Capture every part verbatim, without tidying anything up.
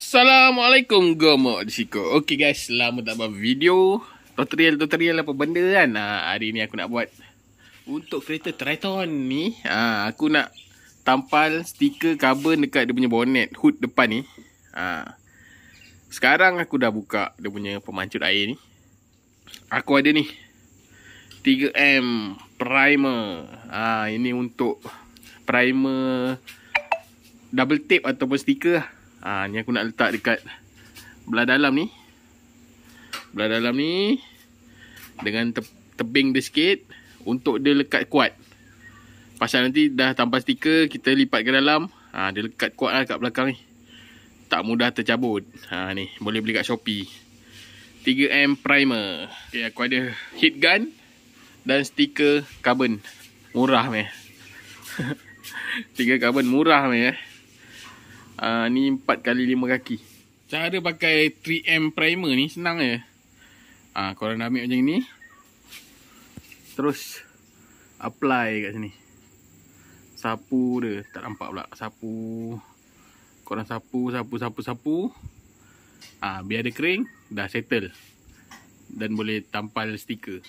Assalamualaikum, Gomok di Siko. Okey guys, lama tak buat video tutorial-tutorial apa benda kan. ha, Hari ni aku nak buat untuk kereta Triton ni. ha, Aku nak tampal stiker carbon dekat dia punya bonnet, hood depan ni. ha, Sekarang aku dah buka dia punya pemancut air ni. Aku ada ni tiga M primer. ha, Ini untuk primer double tape ataupun stiker lah. Ha, ni aku nak letak dekat belah dalam ni. Belah dalam ni dengan te tebing dia sikit untuk dia lekat kuat. Pasal nanti dah tampal stiker, kita lipat ke dalam. ha, Dia lekat kuat lah kat belakang ni, tak mudah tercabut. ha, Ni boleh beli kat Shopee, tiga M primer. Okay, aku ada heat gun dan stiker carbon. Murah meh. Stiker carbon murah meh. Uh, ni empat kali lima kaki. Cara pakai tiga M primer ni senang je. uh, Korang ambil macam ni, terus apply kat sini. Sapu dia, tak nampak pula. Sapu. Korang sapu, sapu, sapu, sapu. uh, Biar dia kering, dah settle. Dan boleh tampal stiker.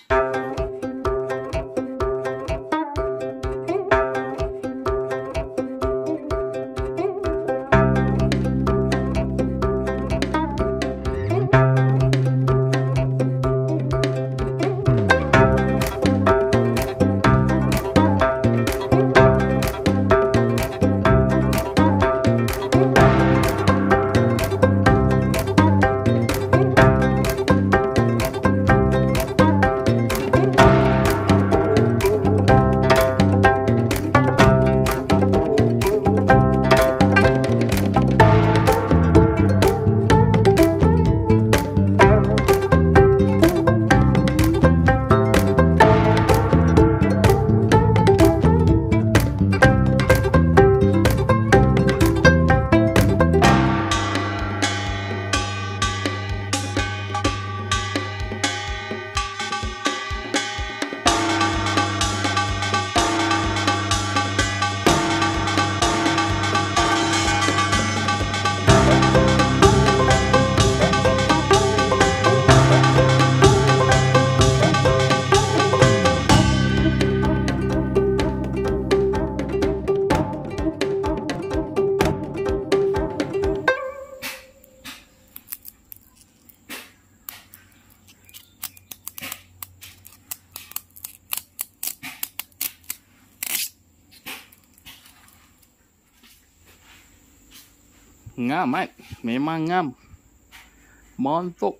Ngam mat, memang ngam. Montok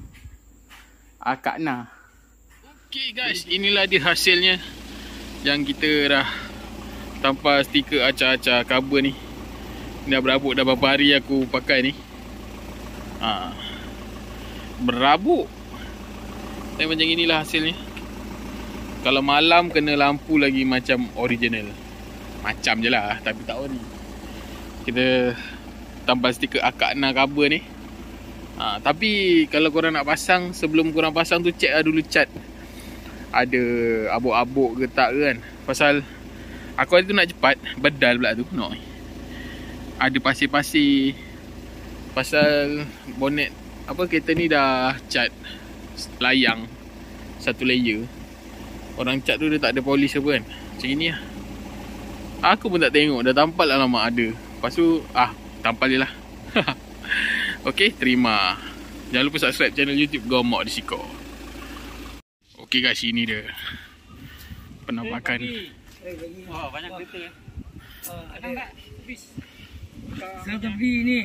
akak na. Okey guys, inilah dia hasilnya yang kita dah tampal stiker acak-acak carbon ni. Dah berabuk dah berapa hari aku pakai ni. ha, Berabuk. Tapi macam inilah hasilnya. Kalau malam kena lampu lagi macam original. Macam je lah, tapi tak ori. Kita tampal stiker akak na carbon ni. ha, Tapi kalau korang nak pasang, sebelum korang pasang tu check lah dulu cat ada abuk-abuk ke tak kan. Pasal aku hari tu nak cepat, bedal pula tu no. Ada pasir-pasir. Pasal bonnet apa kereta ni dah cat layang satu layer. Orang cat tu dia tak ada polish apa kan. Macam ni lah. Aku pun tak tengok, dah tampal alamak ada. Lepas tu ah tampal je lah. Ok, terima. Jangan lupa subscribe channel YouTube Gomok di Siko. Ok guys, ini dia penampakan. Oh, banyak kereta ya. Oh, ada tak? Saya tepi ni.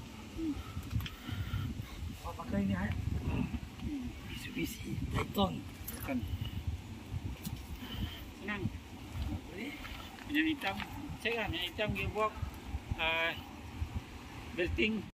Oh, pakai ni eh. Mitsubishi Triton. Kan. Senang. Yang hitam, cek kan, yang hitam gearbox, uh, belting.